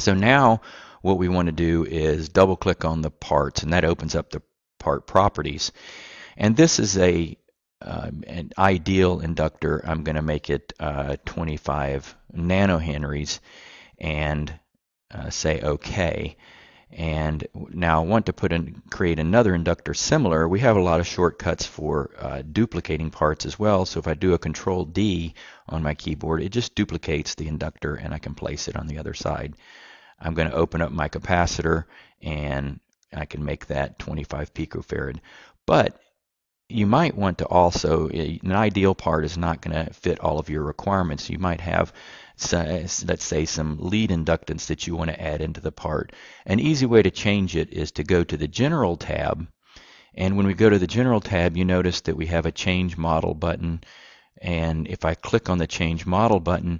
So now what we want to do is double click on the parts, and that opens up the part properties. And this is an ideal inductor. I'm going to make it 25 nanohenries and say OK. And now I want to create another inductor similar. We have a lot of shortcuts for duplicating parts as well. So if I do a Control D on my keyboard, it just duplicates the inductor and I can place it on the other side. I'm going to open up my capacitor and I can make that 25 picofarad. But you might want to also, an ideal part is not going to fit all of your requirements. You might have, let's say, some lead inductance that you want to add into the part. An easy way to change it is to go to the General tab. And when we go to the General tab, you notice that we have a Change Model button. And if I click on the Change Model button,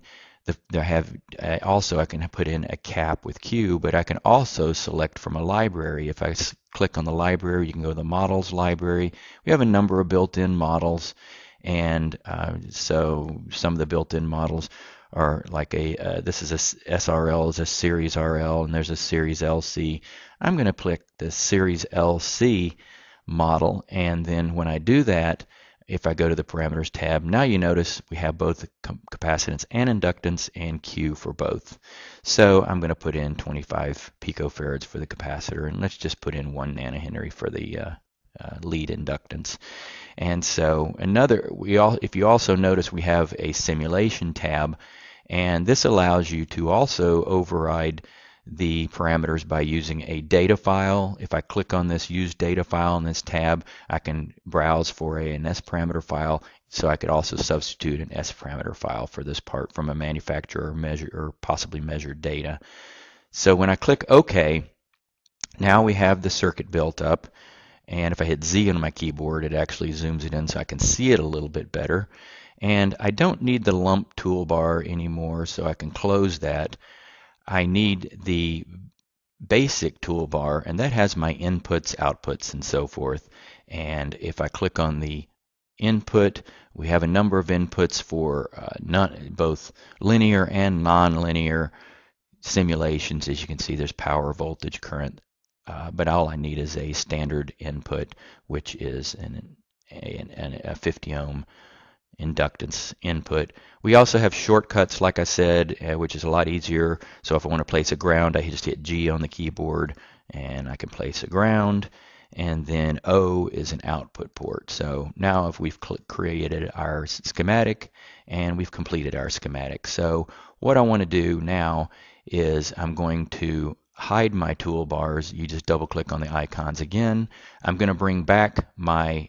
I can put in a cap with Q, but I can also select from a library. If I click on the library, you can go to the Models library. We have a number of built-in models, and so some of the built-in models are like this is a SRL, is a Series RL, and there's a Series LC. I'm going to click the Series LC model, and then when I do that, if I go to the Parameters tab, now you notice we have both capacitance and inductance and Q for both. So I'm going to put in 25 picofarads for the capacitor, and let's just put in 1 nanohenry for the lead inductance. And so if you also notice, we have a Simulation tab, and this allows you to also override the parameters by using a data file. If I click on this Use Data File in this tab, I can browse for an S parameter file, so I could also substitute an S parameter file for this part from a manufacturer or possibly measured data. So when I click OK, now we have the circuit built up, and if I hit Z on my keyboard, it actually zooms it in so I can see it a little bit better. And I don't need the lump toolbar anymore, so I can close that. I need the basic toolbar, and that has my inputs, outputs, and so forth. And if I click on the input, we have a number of inputs for both linear and non-linear simulations. As you can see, there's power, voltage, current, but all I need is a standard input, which is a 50 ohm inductance input. We also have shortcuts, like I said, which is a lot easier. So if I want to place a ground, I just hit G on the keyboard and I can place a ground, and then O is an output port. So now if we've created our schematic and we've completed our schematic. So what I want to do now is I'm going to hide my toolbars. You just double click on the icons again. I'm going to bring back my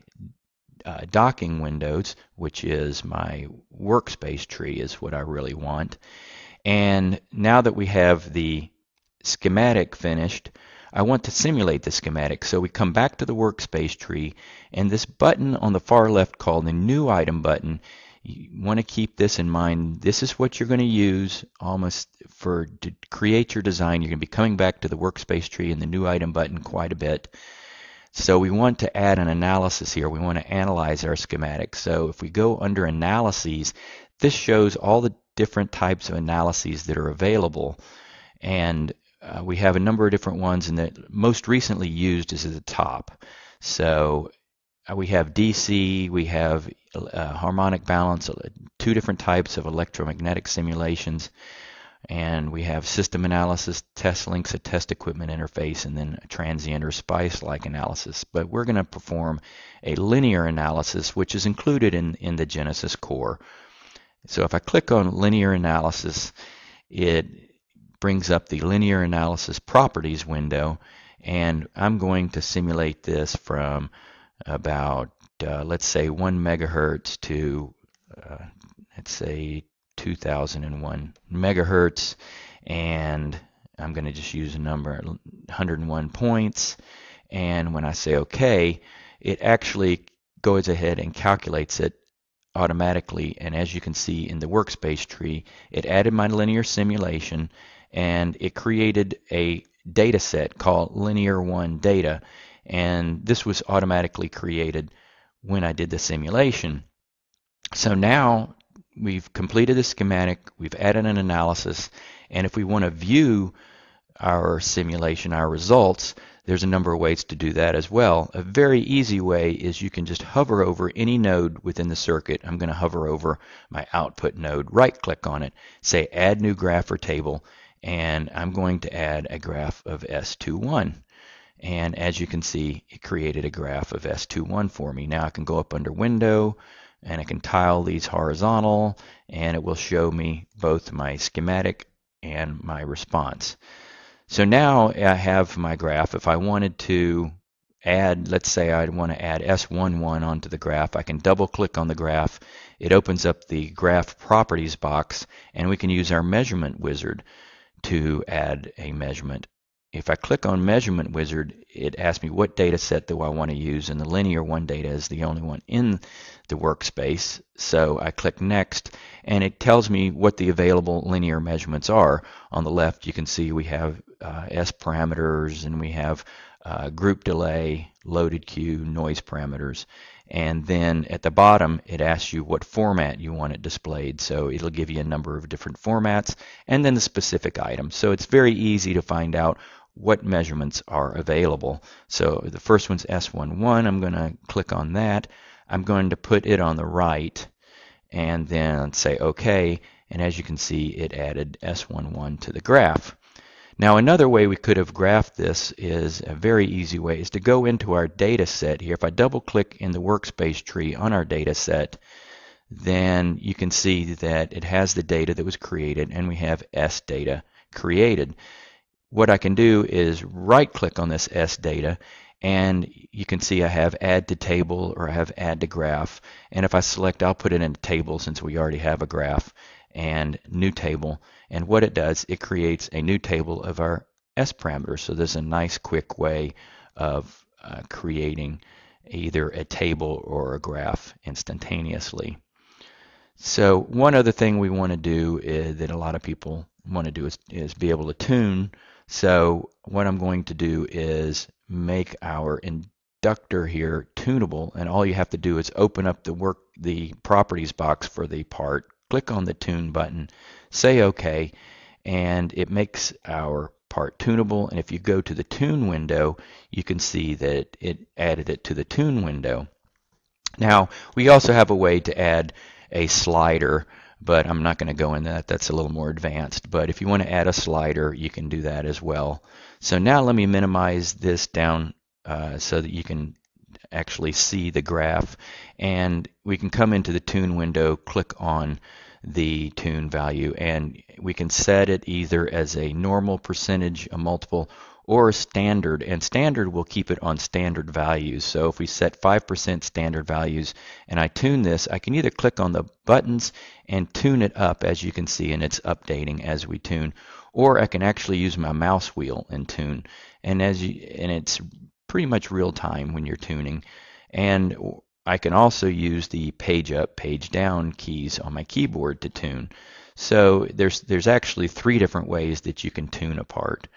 docking windows, which is my workspace tree, is what I really want. And now that we have the schematic finished, I want to simulate the schematic. So we come back to the workspace tree, and this button on the far left called the New Item button, you want to keep this in mind. This is what you're going to use to create your design. You're going to be coming back to the workspace tree and the New Item button quite a bit. So we want to add an analysis here. We want to analyze our schematic. So if we go under Analyses, this shows all the different types of analyses that are available. And we have a number of different ones, and the most recently used is at the top. So we have DC, we have harmonic balance, 2 different types of electromagnetic simulations, and we have system analysis, test links, a test equipment interface, and then a transient or SPICE-like analysis. But we're going to perform a linear analysis, which is included in the Genesys Core. So if I click on linear analysis, it brings up the linear analysis properties window, and I'm going to simulate this from about, let's say, 1 megahertz to, let's say, 2001 megahertz, and I'm going to just use a number, 101 points. And when I say OK, it actually goes ahead and calculates it automatically. And as you can see in the workspace tree, it added my linear simulation, and it created a data set called Linear 1 Data, and this was automatically created when I did the simulation. So now we've completed the schematic, we've added an analysis, and if we want to view our simulation, our results, there's a number of ways to do that as well. A very easy way is you can just hover over any node within the circuit. I'm going to hover over my output node, right click on it, say add new graph or table, and I'm going to add a graph of S21. And as you can see, it created a graph of S21 for me. Now I can go up under Window, and I can tile these horizontal, and it will show me both my schematic and my response. So now I have my graph. If I wanted to add, let's say I want to add S11 onto the graph, I can double click on the graph. It opens up the graph properties box, and we can use our measurement wizard to add a measurement. If I click on measurement wizard, it asks me what data set do I want to use, and the linear one data is the only one in the workspace. So I click next, and it tells me what the available linear measurements are. On the left you can see we have S parameters, and we have group delay, loaded queue, noise parameters. And then at the bottom it asks you what format you want it displayed, so it'll give you a number of different formats and then the specific item. So it's very easy to find out what measurements are available. So the first one's S11. I'm going to click on that. I'm going to put it on the right and then say OK, and as you can see it added S11 to the graph. Now another way we could have graphed this is a very easy way is to go into our data set here. If I double click in the workspace tree on our data set, then you can see that it has the data that was created, and we have S data created. What I can do is right click on this S data, and you can see I have add to table or I have add to graph, and if I select, I'll put it in a table since we already have a graph, and new table. And what it does, it creates a new table of our S parameters. So there's a nice quick way of creating either a table or a graph instantaneously. So one other thing we want to do is, that a lot of people want to do is be able to tune. So what I'm going to do is make our inductor here tunable, and all you have to do is open up the properties box for the part, click on the tune button, say OK, and it makes our part tunable. And if you go to the tune window, you can see that it added it to the tune window. Now we also have a way to add a slider, but I'm not going to go into that. That's a little more advanced. But if you want to add a slider, you can do that as well. So now let me minimize this down so that you can actually see the graph, and we can come into the tune window, click on the tune value, and we can set it either as a normal percentage, a multiple, or a standard, and standard will keep it on standard values. So if we set 5% standard values and I tune this, I can either click on the buttons and tune it up, as you can see, and it's updating as we tune, or I can actually use my mouse wheel and tune, and it's pretty much real time when you're tuning. And I can also use the page up, page down keys on my keyboard to tune. So there's actually 3 different ways that you can tune a part.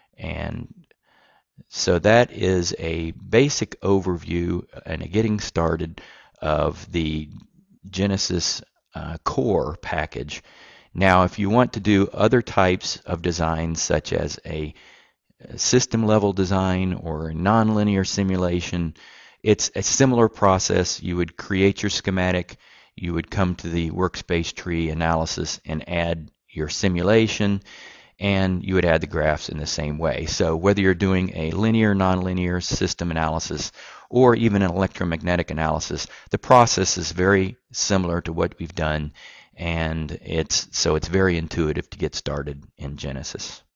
And so that is a basic overview and a getting started of the Genesys Core package. Now if you want to do other types of designs, such as a system level design or a nonlinear simulation, it's a similar process. You would create your schematic, you would come to the workspace tree analysis and add your simulation, and you would add the graphs in the same way. So whether you're doing a linear, nonlinear system analysis or even an electromagnetic analysis, the process is very similar to what we've done, and it's very intuitive to get started in Genesys.